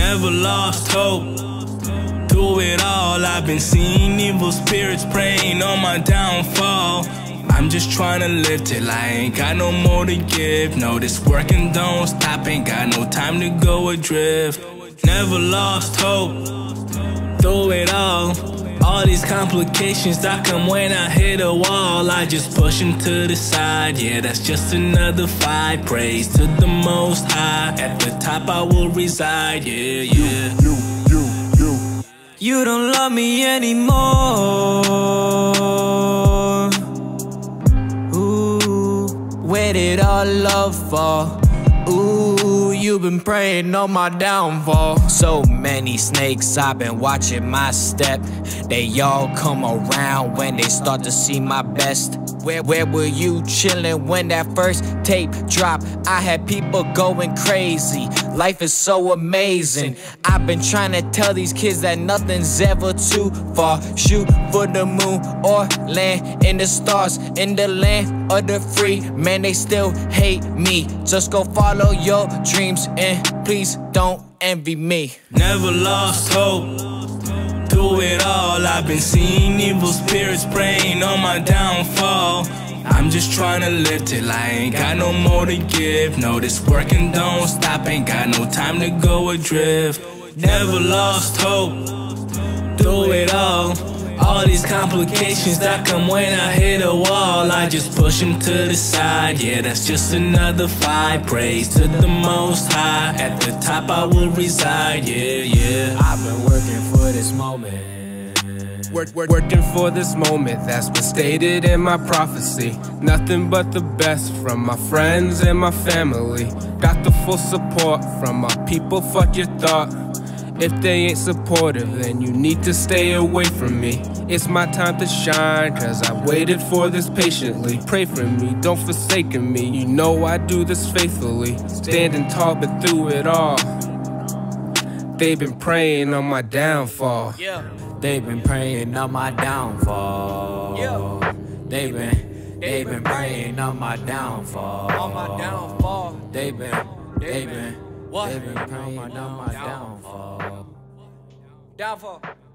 Never lost hope. Through it all, I've been seeing evil spirits praying on my downfall. I'm just trying to live till I ain't got no more to give. No, this working don't stop, ain't got no time to go adrift. Never lost hope. Through it all these complications that come when I hit a wall, I just push them to the side. Yeah, that's just another fight. Praise to the Most High. At the top I will reside. Yeah, yeah. You don't love me anymore. Ooh, where did our love fall? Ooh, you've been praying on my downfall. So many snakes, I've been watching my step. They all come around when they start to see my best. Where were you chillin' when that first tape dropped? I had people going crazy. Life is so amazing. I've been trying to tell these kids that nothing's ever too far. Shoot for the moon or land in the stars. In the land of the free, man, they still hate me. Just go follow your dreams and please don't envy me. Never lost hope. Through it all, I've been seeing evil spirits praying on my downfall. I'm just trying to live till I ain't got no more to give. No, this working don't stop, ain't got no time to go adrift. Never lost hope. Through it all these complications that come when I hit a wall, I just push them to the side. Yeah, that's just another fight. Praise to the Most High. At the top I will reside. Yeah, yeah. I've been working for this moment. Working for this moment, that's been stated in my prophecy. Nothing but the best from my friends and my family. Got the full support from my people, fuck your thought. If they ain't supportive, then you need to stay away from me. It's my time to shine, cause I waited for this patiently. Pray for me, don't forsake me, you know I do this faithfully. Standing tall, but through it all, they've been praying on my downfall. They've been praying on my downfall. They've been praying on my downfall. They've been praying on my downfall.